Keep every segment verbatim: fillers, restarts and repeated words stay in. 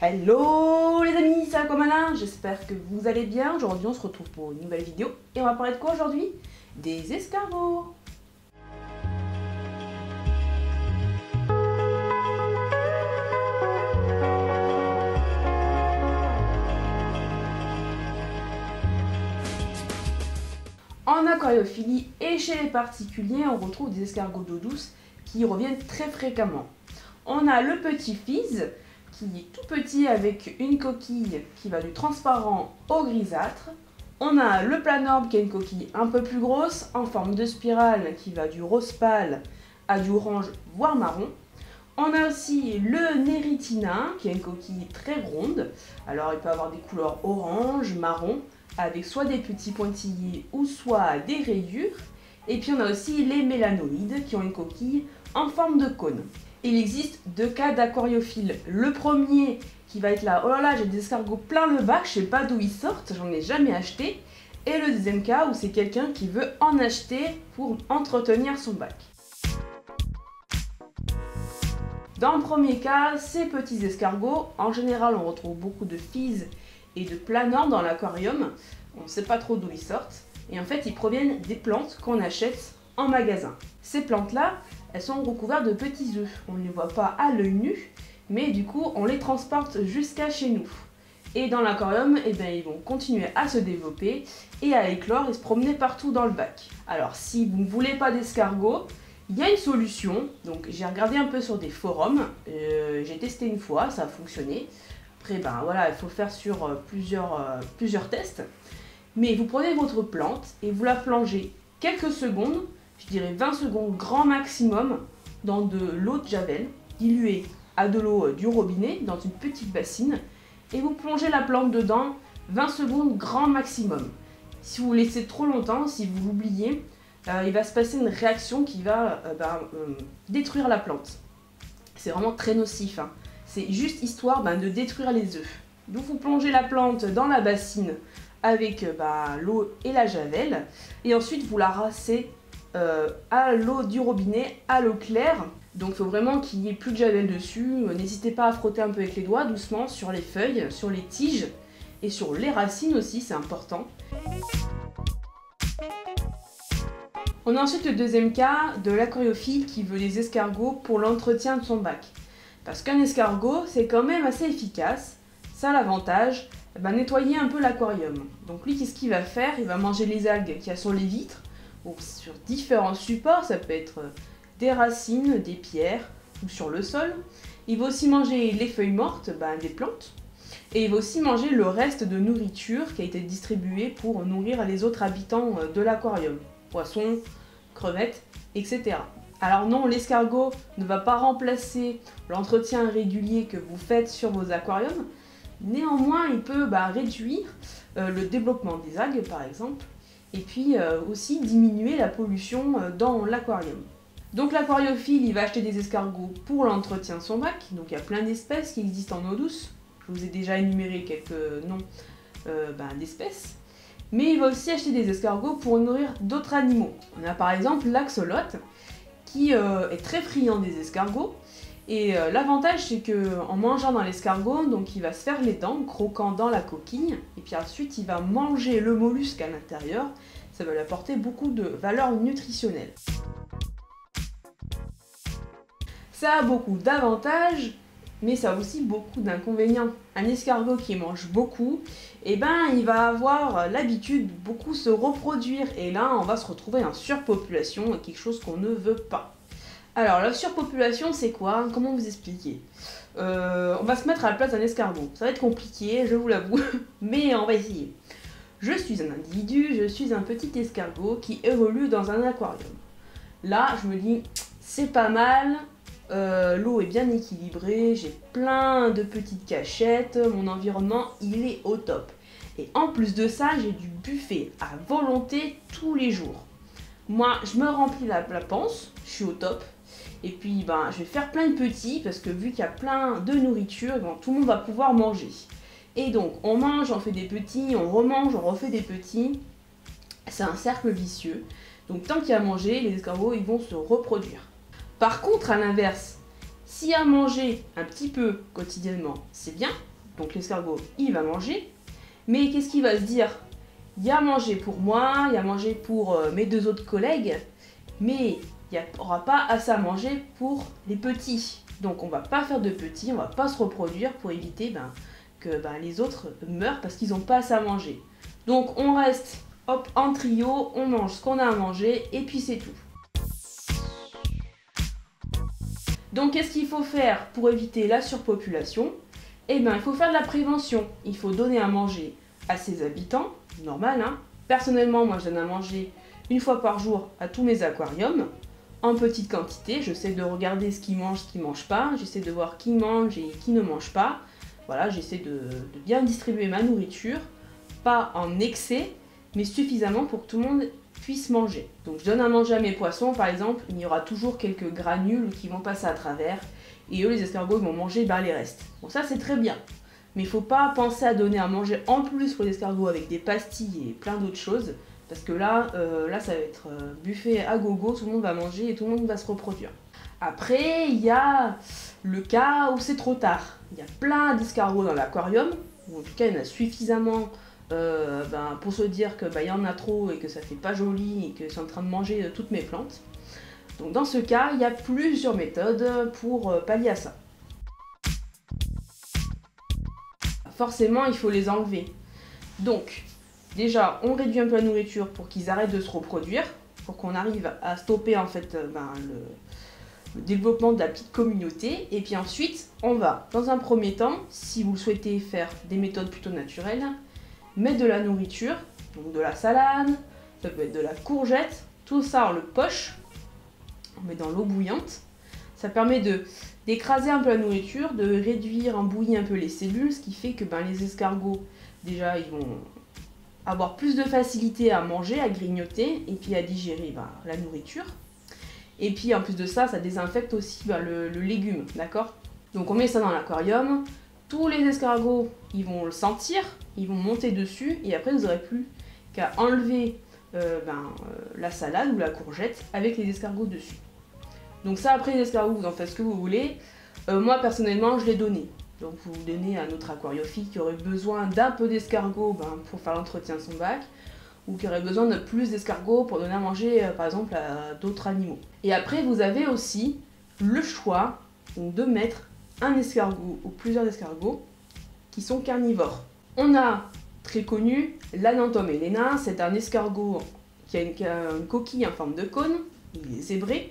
Hello les amis, c'est Aquamalin, j'espère que vous allez bien. Aujourd'hui on se retrouve pour une nouvelle vidéo et on va parler de quoi aujourd'hui? Des escargots. En aquariophilie et chez les particuliers, on retrouve des escargots d'eau douce qui reviennent très fréquemment. On a le petit fizz qui est tout petit avec une coquille qui va du transparent au grisâtre. On a le planorbe qui a une coquille un peu plus grosse en forme de spirale qui va du rose pâle à du orange voire marron. On a aussi le néritina qui a une coquille très ronde. Alors il peut avoir des couleurs orange, marron avec soit des petits pointillés ou soit des rayures. Et puis on a aussi les mélanoïdes qui ont une coquille en forme de cône. Il existe deux cas d'aquariophiles. Le premier qui va être là, oh là là, j'ai des escargots plein le bac, je sais pas d'où ils sortent, j'en ai jamais acheté. Et le deuxième cas où c'est quelqu'un qui veut en acheter pour entretenir son bac. Dans le premier cas, ces petits escargots, en général on retrouve beaucoup de fizz et de planorbe dans l'aquarium. On ne sait pas trop d'où ils sortent. Et en fait, ils proviennent des plantes qu'on achète en magasin. Ces plantes-là, elles sont recouvertes de petits œufs. On ne les voit pas à l'œil nu, mais du coup, on les transporte jusqu'à chez nous. Et dans l'aquarium, eh bien, ils vont continuer à se développer et à éclore et se promener partout dans le bac. Alors, si vous ne voulez pas d'escargots, il y a une solution. Donc, j'ai regardé un peu sur des forums. Euh, j'ai testé une fois, ça a fonctionné. Après, ben voilà, il faut faire sur euh, plusieurs, euh, plusieurs tests. Mais vous prenez votre plante et vous la plongez quelques secondes, je dirais vingt secondes grand maximum, dans de l'eau de javel, diluée à de l'eau du robinet, dans une petite bassine, et vous plongez la plante dedans vingt secondes grand maximum. Si vous laissez trop longtemps, si vous l'oubliez, euh, il va se passer une réaction qui va euh, bah, euh, détruire la plante. C'est vraiment très nocif, hein. C'est juste histoire bah, de détruire les œufs. Donc vous plongez la plante dans la bassine avec bah, l'eau et la javel, et ensuite vous la rassez euh, à l'eau du robinet, à l'eau claire. Donc il faut vraiment qu'il n'y ait plus de javel dessus. N'hésitez pas à frotter un peu avec les doigts, doucement, sur les feuilles, sur les tiges, et sur les racines aussi, c'est important. On a ensuite le deuxième cas de l'aquariophile qui veut des escargots pour l'entretien de son bac. Parce qu'un escargot, c'est quand même assez efficace. Ça a l'avantage, eh ben, nettoyer un peu l'aquarium. Donc lui, qu'est-ce qu'il va faire? Il va manger les algues qu'il y a sur les vitres, ou sur différents supports, ça peut être des racines, des pierres, ou sur le sol. Il va aussi manger les feuilles mortes, ben, des plantes. Et il va aussi manger le reste de nourriture qui a été distribuée pour nourrir les autres habitants de l'aquarium. Poissons, crevettes, et cetera. Alors non, l'escargot ne va pas remplacer l'entretien régulier que vous faites sur vos aquariums. Néanmoins, il peut bah, réduire euh, le développement des algues, par exemple, et puis euh, aussi diminuer la pollution euh, dans l'aquarium. Donc l'aquariophile, il va acheter des escargots pour l'entretien de son bac. Donc il y a plein d'espèces qui existent en eau douce. Je vous ai déjà énuméré quelques noms euh, bah, d'espèces. Mais il va aussi acheter des escargots pour nourrir d'autres animaux. On a par exemple l'axolote, qui euh, est très friand des escargots. Et euh, l'avantage, c'est qu'en mangeant dans l'escargot, donc il va se faire les dents, croquant dans la coquille, et puis ensuite il va manger le mollusque à l'intérieur. Ça va lui apporter beaucoup de valeur nutritionnelle. Ça a beaucoup d'avantages, mais ça a aussi beaucoup d'inconvénients. Un escargot qui mange beaucoup, eh ben, il va avoir l'habitude de beaucoup se reproduire, et là on va se retrouver en surpopulation, quelque chose qu'on ne veut pas. Alors la surpopulation c'est quoi? Comment vous expliquer? euh, On va se mettre à la place d'un escargot. Ça va être compliqué, je vous l'avoue, mais on va essayer. Je suis un individu, je suis un petit escargot qui évolue dans un aquarium. Là je me dis, c'est pas mal, euh, l'eau est bien équilibrée, j'ai plein de petites cachettes, mon environnement il est au top. Et en plus de ça, j'ai du buffet à volonté tous les jours. Moi je me remplis la, la panse, je suis au top. Et puis ben, je vais faire plein de petits parce que vu qu'il y a plein de nourriture, ben, tout le monde va pouvoir manger. Et donc on mange, on fait des petits, on remange, on refait des petits. C'est un cercle vicieux. Donc tant qu'il y a à manger, les escargots ils vont se reproduire. Par contre à l'inverse, s'il y a à manger un petit peu quotidiennement, c'est bien. Donc l'escargot, il va manger. Mais qu'est-ce qu'il va se dire? Il y a à manger pour moi, il y a à manger pour euh, mes deux autres collègues, mais il n'y aura pas assez à manger pour les petits. Donc on va pas faire de petits, on va pas se reproduire pour éviter ben, que ben, les autres meurent parce qu'ils n'ont pas assez à manger. Donc on reste hop, en trio, on mange ce qu'on a à manger et puis c'est tout. Donc qu'est-ce qu'il faut faire pour éviter la surpopulation? Eh bien il faut faire de la prévention, il faut donner à manger à ses habitants, normal hein. Personnellement moi je donne à manger une fois par jour à tous mes aquariums, en petite quantité, j'essaie de regarder ce qu'ils mangent, ce qu'ils ne mangent pas, j'essaie de voir qui mange et qui ne mange pas. Voilà, j'essaie de, de bien distribuer ma nourriture, pas en excès, mais suffisamment pour que tout le monde puisse manger. Donc je donne à manger à mes poissons par exemple, il y aura toujours quelques granules qui vont passer à travers, et eux les escargots vont manger bah, les restes. Bon ça c'est très bien, mais il ne faut pas penser à donner à manger en plus pour les escargots avec des pastilles et plein d'autres choses, parce que là, euh, là ça va être euh, buffet à gogo, tout le monde va manger et tout le monde va se reproduire. Après, il y a le cas où c'est trop tard. Il y a plein d'escargots dans l'aquarium, ou en tout cas il y en a suffisamment euh, ben, pour se dire qu'il ben, y en a trop et que ça fait pas joli et que c'est en train de manger euh, toutes mes plantes. Donc dans ce cas, il y a plusieurs méthodes pour euh, pallier à ça. Forcément, il faut les enlever. Donc, déjà, on réduit un peu la nourriture pour qu'ils arrêtent de se reproduire, pour qu'on arrive à stopper en fait euh, ben, le, le développement de la petite communauté. Et puis ensuite, on va, dans un premier temps, si vous souhaitez faire des méthodes plutôt naturelles, mettre de la nourriture, donc de la salade, ça peut être de la courgette, tout ça on le poche, on met dans l'eau bouillante. Ça permet de d'écraser un peu la nourriture, de réduire en bouillie un peu les cellules, ce qui fait que ben, les escargots, déjà, ils vont avoir plus de facilité à manger, à grignoter, et puis à digérer ben, la nourriture. Et puis en plus de ça, ça désinfecte aussi ben, le, le légume, d'accord? Donc on met ça dans l'aquarium, tous les escargots, ils vont le sentir, ils vont monter dessus, et après vous n'aurez plus qu'à enlever euh, ben, euh, la salade ou la courgette avec les escargots dessus. Donc ça, après les escargots, vous en faites ce que vous voulez. Euh, moi, personnellement, je l'ai donné. Donc vous donnez à notre aquariophile qui aurait besoin d'un peu d'escargots ben, pour faire l'entretien de son bac, ou qui aurait besoin de plus d'escargots pour donner à manger, euh, par exemple, à d'autres animaux. Et après, vous avez aussi le choix donc, de mettre un escargot ou plusieurs escargots qui sont carnivores. On a, très connu, l'Ananthum helena, c'est un escargot qui a une, qui a une coquille en forme de cône, il est zébré,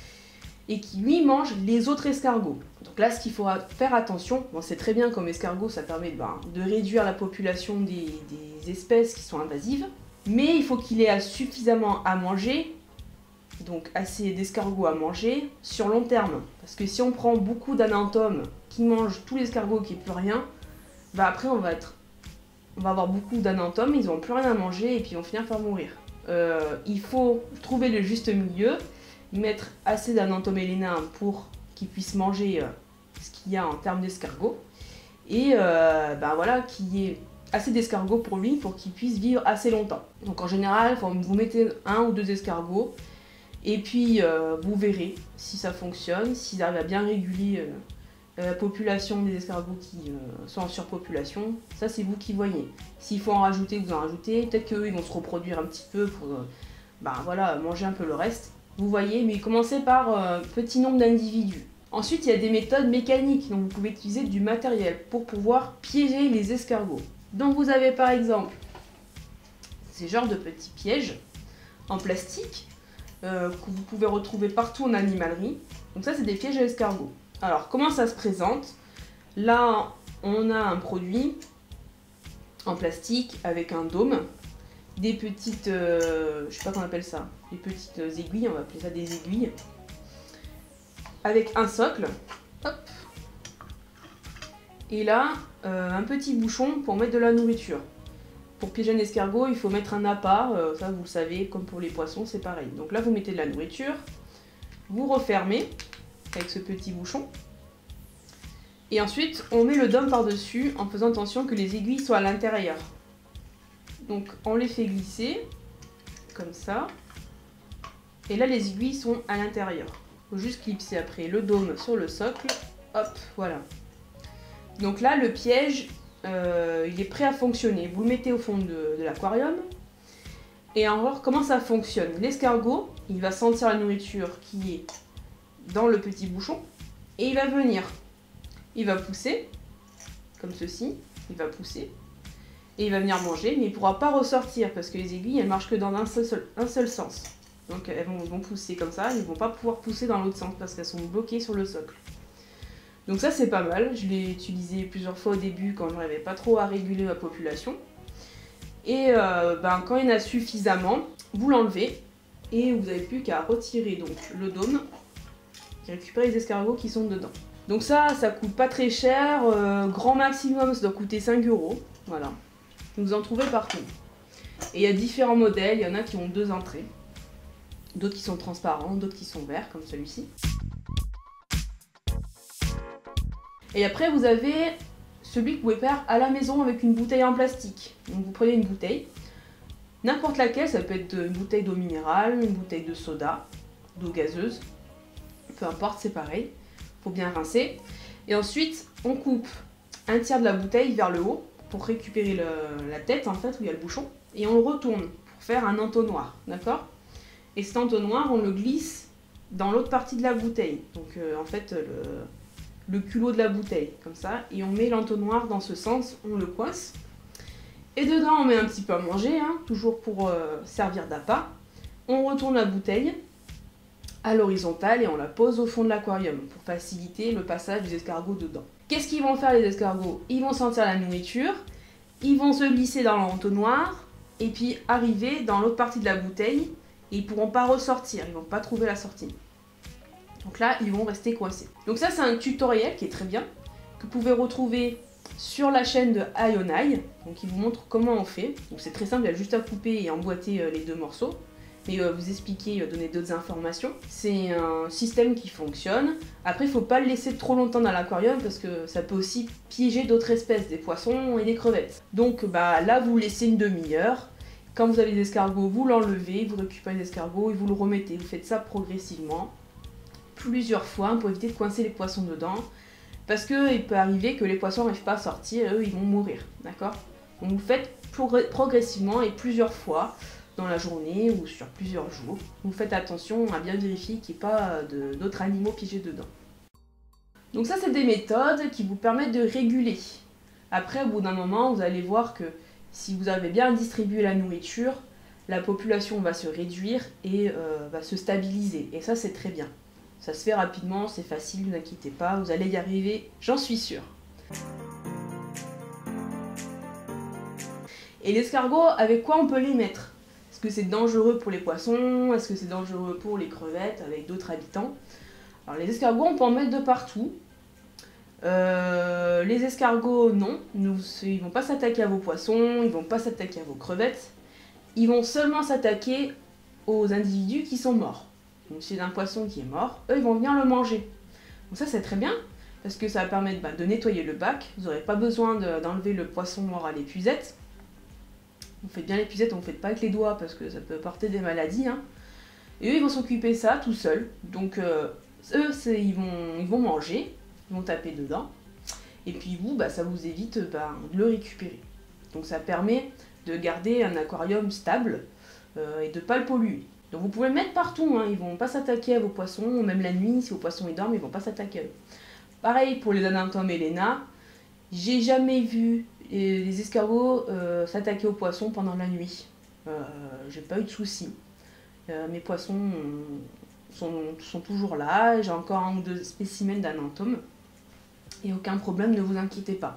et qui lui mange les autres escargots. Donc là, ce qu'il faut faire attention, bon, c'est très bien comme escargot, ça permet ben, de réduire la population des, des espèces qui sont invasives, mais il faut qu'il ait suffisamment à manger, donc assez d'escargots à manger, sur long terme. Parce que si on prend beaucoup d'Ananthum qui mange tous les escargots qui n'ont plus rien, ben après on va, être, on va avoir beaucoup d'Ananthum, ils n'auront plus rien à manger et puis ils vont finir par mourir. Euh, il faut trouver le juste milieu, mettre assez d'Ananthum helena pour qu'ils puissent manger euh, ce qu'il y a en termes d'escargots, et euh, ben voilà, qu'il y ait assez d'escargots pour lui pour qu'il puisse vivre assez longtemps. Donc en général, vous mettez un ou deux escargots, et puis euh, vous verrez si ça fonctionne, s'ils arrivent à bien réguler euh, la population des escargots qui euh, sont en surpopulation. Ça c'est vous qui voyez. S'il faut en rajouter, vous en rajoutez. Peut-être qu'eux ils vont se reproduire un petit peu pour euh, ben, voilà, manger un peu le reste. Vous voyez, mais commencez par euh, petit nombre d'individus. Ensuite, il y a des méthodes mécaniques, donc vous pouvez utiliser du matériel pour pouvoir piéger les escargots. Donc vous avez par exemple ces genres de petits pièges en plastique euh, que vous pouvez retrouver partout en animalerie. Donc ça, c'est des pièges à escargots. Alors, comment ça se présente? Là, on a un produit en plastique avec un dôme, des petites, euh, je sais pas comment on appelle ça, des petites aiguilles, on va appeler ça des aiguilles, avec un socle, hop, et là, euh, un petit bouchon pour mettre de la nourriture. Pour piéger un escargot, il faut mettre un appât, euh, ça vous le savez, comme pour les poissons, c'est pareil. Donc là, vous mettez de la nourriture, vous refermez avec ce petit bouchon, et ensuite, on met le dôme par-dessus en faisant attention que les aiguilles soient à l'intérieur. Donc on les fait glisser, comme ça, et là les aiguilles sont à l'intérieur. Il faut juste clipser après le dôme sur le socle, hop, voilà. Donc là, le piège, euh, il est prêt à fonctionner. Vous le mettez au fond de, de l'aquarium. Et alors, comment ça fonctionne? L'escargot, il va sentir la nourriture qui est dans le petit bouchon. Et il va venir. Il va pousser, comme ceci. Il va pousser. Et il va venir manger, mais il ne pourra pas ressortir parce que les aiguilles, elles marchent que dans un seul, un seul sens. Donc elles vont, vont pousser comme ça, ils ne vont pas pouvoir pousser dans l'autre sens parce qu'elles sont bloquées sur le socle. Donc ça c'est pas mal, je l'ai utilisé plusieurs fois au début quand je n'arrivais pas trop à réguler ma population. Et euh, ben, quand il y en a suffisamment, vous l'enlevez et vous n'avez plus qu'à retirer donc le dôme et récupérer les escargots qui sont dedans. Donc ça, ça coûte pas très cher, euh, grand maximum ça doit coûter cinq euros, voilà. Vous en trouvez partout. Et il y a différents modèles, il y en a qui ont deux entrées, d'autres qui sont transparents, d'autres qui sont verts comme celui-ci. Et après vous avez celui que vous pouvez faire à la maison avec une bouteille en plastique. Donc vous prenez une bouteille, n'importe laquelle, ça peut être une bouteille d'eau minérale, une bouteille de soda, d'eau gazeuse, peu importe, c'est pareil, il faut bien rincer. Et ensuite on coupe un tiers de la bouteille vers le haut pour récupérer le, la tête en fait où il y a le bouchon, et on le retourne pour faire un entonnoir, d'accord? Et cet entonnoir on le glisse dans l'autre partie de la bouteille, donc euh, en fait le, le culot de la bouteille, comme ça, et on met l'entonnoir dans ce sens, on le coince, et dedans on met un petit peu à manger, hein, toujours pour euh, servir d'appât. On retourne la bouteille à l'horizontale et on la pose au fond de l'aquarium pour faciliter le passage des escargots dedans. Qu'est-ce qu'ils vont faire les escargots? Ils vont sentir la nourriture, ils vont se glisser dans l'entonnoir et puis arriver dans l'autre partie de la bouteille et ils ne pourront pas ressortir, ils ne vont pas trouver la sortie. Donc là, ils vont rester coincés. Donc ça, c'est un tutoriel qui est très bien, que vous pouvez retrouver sur la chaîne de Ayonai. Donc il vous montre comment on fait. Donc c'est très simple, il y a juste à couper et emboîter les deux morceaux. Mais euh, vous expliquer, euh, donner d'autres informations. C'est un système qui fonctionne. Après, il ne faut pas le laisser trop longtemps dans l'aquarium parce que ça peut aussi piéger d'autres espèces, des poissons et des crevettes. Donc bah, là, vous laissez une demi-heure. Quand vous avez des escargots, vous l'enlevez, vous récupérez les escargots et vous le remettez. Vous faites ça progressivement, plusieurs fois, pour éviter de coincer les poissons dedans. Parce qu'il peut arriver que les poissons n'arrivent pas à sortir et eux, ils vont mourir. D'accord? Donc vous faites progressivement et plusieurs fois dans la journée ou sur plusieurs jours. Vous faites attention à bien vérifier qu'il n'y ait pas d'autres animaux piégés dedans. Donc ça, c'est des méthodes qui vous permettent de réguler. Après, au bout d'un moment, vous allez voir que si vous avez bien distribué la nourriture, la population va se réduire et euh, va se stabiliser. Et ça, c'est très bien. Ça se fait rapidement, c'est facile, ne vous inquiétez pas, vous allez y arriver, j'en suis sûre. Et l'escargot, avec quoi on peut les mettre? Est-ce que c'est dangereux pour les poissons? Est-ce que c'est dangereux pour les crevettes avec d'autres habitants? Alors les escargots, on peut en mettre de partout. Euh, les escargots, non. Nous, ils ne vont pas s'attaquer à vos poissons, ils ne vont pas s'attaquer à vos crevettes. Ils vont seulement s'attaquer aux individus qui sont morts. Donc si c'est un poisson qui est mort, eux, ils vont venir le manger. Donc ça, c'est très bien, parce que ça va permettre bah, de nettoyer le bac. Vous n'aurez pas besoin d'enlever le poisson mort à l'épuisette. Vous faites bien l'épuisette, on ne faites pas avec les doigts parce que ça peut porter des maladies. Hein. Et eux, ils vont s'occuper de ça tout seuls. Donc, euh, eux, ils vont, ils vont manger, ils vont taper dedans. Et puis vous, bah, ça vous évite bah, de le récupérer. Donc, ça permet de garder un aquarium stable euh, et de ne pas le polluer. Donc, vous pouvez le mettre partout. Hein. Ils ne vont pas s'attaquer à vos poissons, même la nuit, si vos poissons ils dorment, ils ne vont pas s'attaquer à eux. Pareil pour les Anatom Helena. J'ai jamais vu les escargots euh, s'attaquer aux poissons pendant la nuit. Euh, j'ai pas eu de soucis. Euh, mes poissons euh, sont, sont toujours là. J'ai encore un ou deux spécimens d'Anatom. Et aucun problème, ne vous inquiétez pas.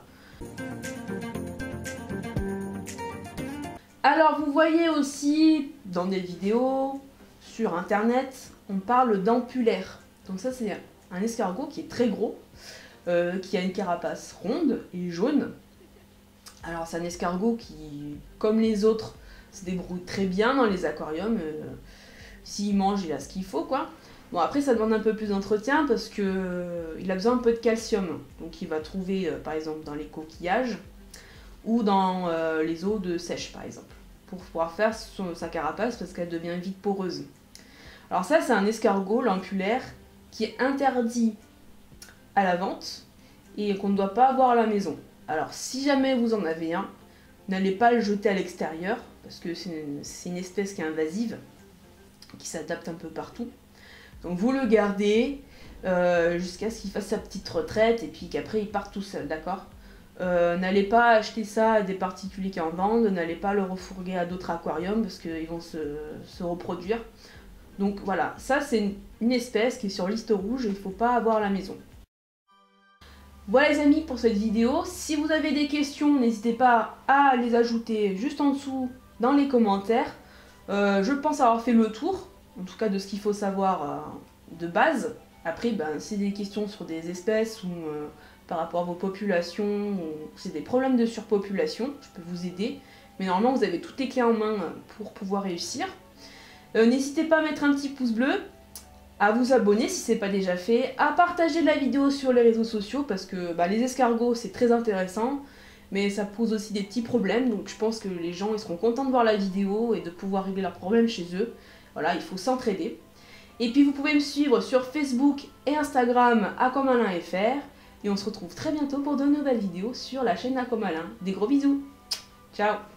Alors vous voyez aussi dans des vidéos sur internet, on parle d'ampulaire. Donc ça c'est un escargot qui est très gros. Euh, qui a une carapace ronde et jaune. Alors c'est un escargot qui, comme les autres, se débrouille très bien dans les aquariums. Euh, S'il mange, il a ce qu'il faut, quoi. Bon, après ça demande un peu plus d'entretien parce que euh, il a besoin un peu de calcium. Donc il va trouver euh, par exemple dans les coquillages ou dans euh, les eaux de sèche par exemple, pour pouvoir faire son, sa carapace parce qu'elle devient vite poreuse. Alors ça c'est un escargot, l'ampulaire, qui est interdit à la vente et qu'on ne doit pas avoir à la maison. Alors si jamais vous en avez un, n'allez pas le jeter à l'extérieur, parce que c'est une, c'est une espèce qui est invasive, qui s'adapte un peu partout. Donc vous le gardez euh, jusqu'à ce qu'il fasse sa petite retraite et puis qu'après il parte tout seul, d'accord? euh, N'allez pas acheter ça à des particuliers qui en vendent, n'allez pas le refourguer à d'autres aquariums parce qu'ils vont se, se reproduire. Donc voilà, ça c'est une, une espèce qui est sur liste rouge et il ne faut pas avoir à la maison. Voilà les amis pour cette vidéo. Si vous avez des questions, n'hésitez pas à les ajouter juste en dessous dans les commentaires. Euh, je pense avoir fait le tour, en tout cas de ce qu'il faut savoir euh, de base. Après, ben, si des questions sur des espèces ou euh, par rapport à vos populations, ou c'est des problèmes de surpopulation, je peux vous aider. Mais normalement, vous avez toutes les clés en main pour pouvoir réussir. Euh, n'hésitez pas à mettre un petit pouce bleu, à vous abonner si ce n'est pas déjà fait, à partager la vidéo sur les réseaux sociaux parce que bah, les escargots c'est très intéressant, mais ça pose aussi des petits problèmes, donc je pense que les gens ils seront contents de voir la vidéo et de pouvoir régler leurs problèmes chez eux. Voilà, il faut s'entraider. Et puis vous pouvez me suivre sur Facebook et Instagram Aquamalin point F R et on se retrouve très bientôt pour de nouvelles vidéos sur la chaîne Aquamalin. Des gros bisous. Ciao.